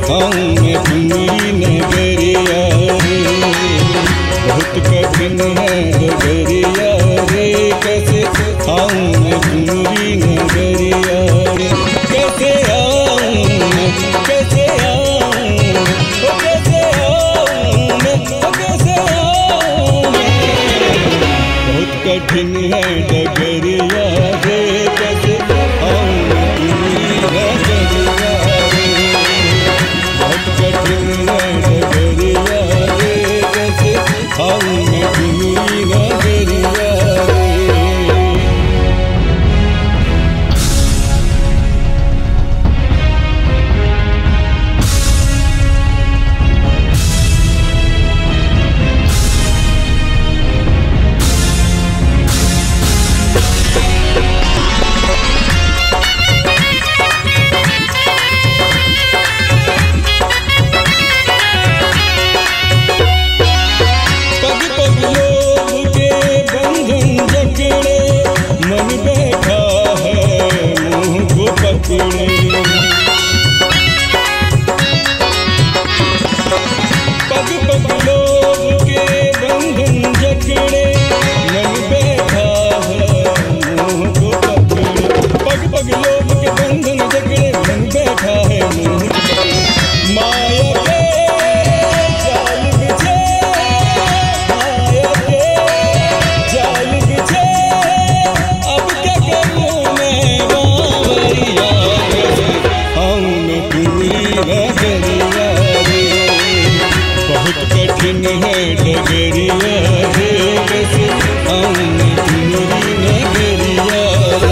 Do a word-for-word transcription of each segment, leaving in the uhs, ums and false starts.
आऊं मैं तुम्हारी नगरिया रे। बहुत कठिन है डगरिया रे, कैसे आऊं मैं तुम्हारी नगरिया रे। कैसे आऊं मैं, कैसे आऊं, ओ कैसे आऊं मैं, ओ कैसे आऊं मैं। बहुत कठिन है डगरिया रे, कैसे आऊं मैं तुम्हारी नगरिया रे। बहुत कठिन है डगरिया रे, कैसे आऊं मैं तुम्हारी नगरिया रे। मन बैठा है मुँह को पकड़े, पग पग लोग के बंधन जकड़े। मन बैठा है मुँह को पकड़े, पग पग लोग के बंधन जकड़े। मन बैठा है मुँह को पकड़े। माया के जाल बिछे, माया के जाल बिछे। अब क्या करूं मैं बावरिया, आऊं मैं तुम्हारी नगरिया रे। बहुत कठिन है डगरिया रे, कैसे आऊं मैं तुम्हारी नगरिया रे।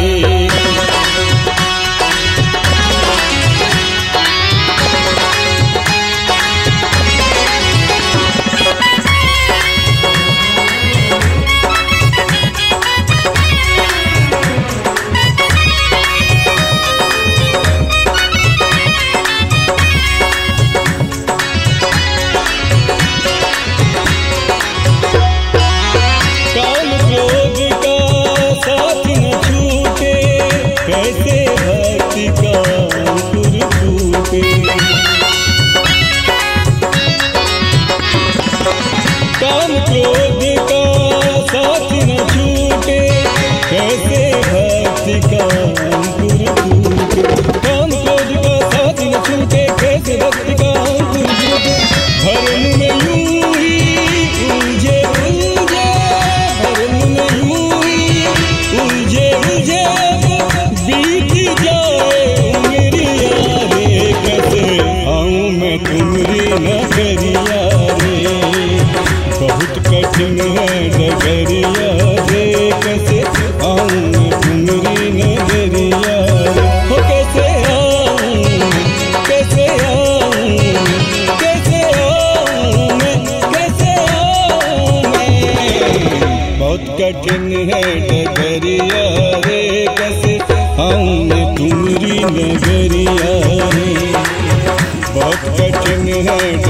कैसे भक्ति का अंकुर फूटे, काम क्रोध का साथ न छूटे। कैसे भक्ति का अंकुर फूटे, काम क्रोध का साथ न छूटे। कैसे भक्ति का अंकुर फूटे। भरम में यूं ही उलझे उलझे, भरम में यूं ही उलझे उलझे। बीत जाए उमरिया रे, कैसे आऊं मैं तुम्हारी नगरिया रे। बहुत कठिन है डगरिया रे, कैसे आऊं मैं तुम्हारी नगरिया रे। हो कैसे आऊं, कैसे आऊं, कैसे आऊं मैं, कैसे आऊं मैं। बहुत कठिन है डगरिया रे, कैसे आऊं मैं तुम्हारी नगरिया रे। बहुत कठिन है